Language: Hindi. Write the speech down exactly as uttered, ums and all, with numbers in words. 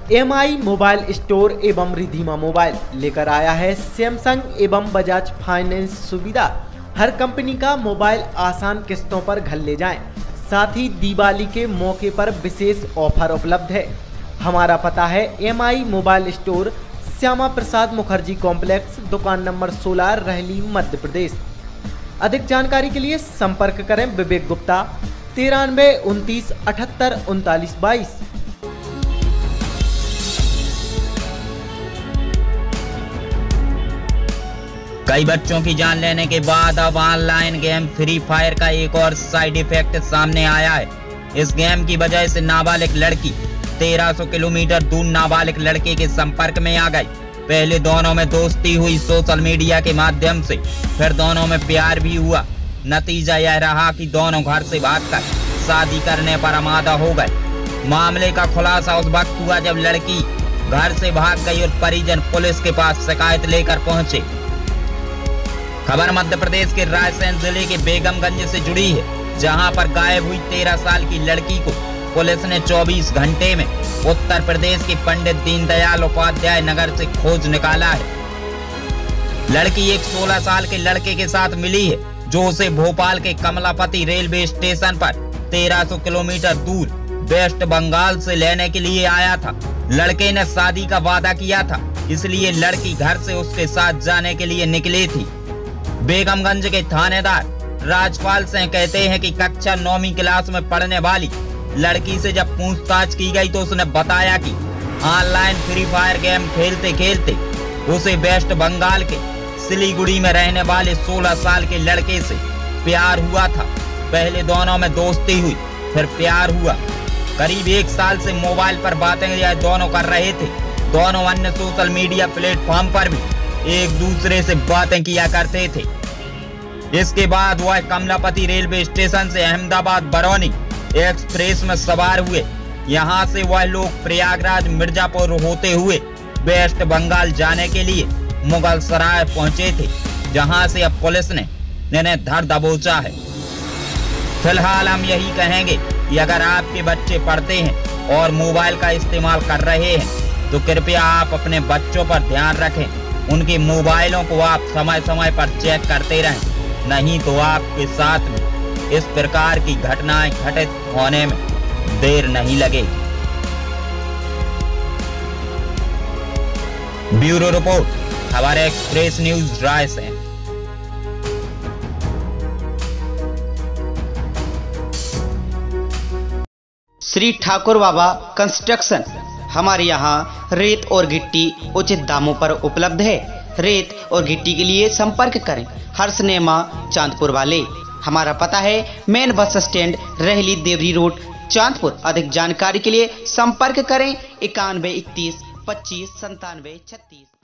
एम आई मोबाइल स्टोर एवं रिधिमा मोबाइल लेकर आया है सैमसंग एवं बजाज फाइनेंस सुविधा। हर कंपनी का मोबाइल आसान किस्तों पर घर ले जाएं। साथ ही दिवाली के मौके पर विशेष ऑफर उपलब्ध है। हमारा पता है M I mobile store, Shyama Prasad Mukherjee complex, दुकान नंबर सोलह, रहली, मध्य प्रदेश। अधिक जानकारी के लिए संपर्क करें विवेक गुप्ता, तिरानवे उनतीस अठहत्तर उनतालीस बाईस। कई बच्चों की जान लेने के बाद अब ऑनलाइन गेम फ्री फायर का एक और साइड इफेक्ट सामने आया है। इस गेम की वजह से नाबालिग लड़की तेरह सौ किलोमीटर दूर नाबालिग लड़के के संपर्क में आ गई। पहले दोनों में दोस्ती हुई सोशल मीडिया के माध्यम से, फिर दोनों में प्यार भी हुआ। नतीजा यह रहा कि दोनों घर से भागकर शादी करने पर आमादा हो गए। मामले का खुलासा उस वक्त हुआ जब लड़की घर से भाग गई और परिजन पुलिस के पास शिकायत लेकर पहुंचे। खबर मध्य प्रदेश के रायसेन जिले के बेगमगंज से जुड़ी है, जहां पर गायब हुई तेरह साल की लड़की को पुलिस ने चौबीस घंटे में उत्तर प्रदेश के पंडित दीनदयाल उपाध्याय नगर से खोज निकाला है। लड़की एक सोलह साल के लड़के के साथ मिली है, जो उसे भोपाल के कमलापति रेलवे स्टेशन पर तेरह सौ किलोमीटर दूर वेस्ट बंगाल से लेने के लिए आया था। लड़के ने शादी का वादा किया था, इसलिए लड़की घर से उसके साथ जाने के लिए निकली थी। बेगमगंज के थानेदार राजपाल सिंह कहते हैं कि कक्षा नौवीं क्लास में पढ़ने वाली लड़की से जब पूछताछ की गई तो उसने बताया कि ऑनलाइन फ्री फायर गेम खेलते खेलते उसे वेस्ट बंगाल के सिलीगुड़ी में रहने वाले सोलह साल के लड़के से प्यार हुआ था। पहले दोनों में दोस्ती हुई, फिर प्यार हुआ। करीब एक साल से मोबाइल पर बातें यह दोनों कर रहे थे। दोनों अन्य सोशल मीडिया प्लेटफॉर्म पर भी एक दूसरे से बातें किया करते थे। इसके बाद वह कमलापति रेलवे स्टेशन से अहमदाबाद बरौनी एक्सप्रेस में सवार हुए। यहां से वह लोग प्रयागराज मिर्जापुर होते हुए वेस्ट बंगाल जाने के लिए मुगल सराय पहुंचे थे, जहां से अब पुलिस ने इन्हें धर दबोचा है। फिलहाल हम यही कहेंगे कि अगर आपके बच्चे पढ़ते हैं और मोबाइल का इस्तेमाल कर रहे हैं तो कृपया आप अपने बच्चों पर ध्यान रखें। उनके मोबाइलों को आप समय समय पर चेक करते रहें, नहीं तो आपके साथ में इस प्रकार की घटनाएं घटित होने में देर नहीं लगेगी। ब्यूरो रिपोर्ट, खबर express news Raisen. Shri Thakur Baba construction, हमारे यहाँ रेत और गिट्टी उचित दामों पर उपलब्ध है। रेत और गिट्टी के लिए संपर्क करें हर्ष नेमा चांदपुर वाले। हमारा पता है मेन बस स्टैंड, रहली, देवरी रोड, चांदपुर। अधिक जानकारी के लिए संपर्क करें इक्यानवे इकतीस पच्चीस संतानवे छत्तीस।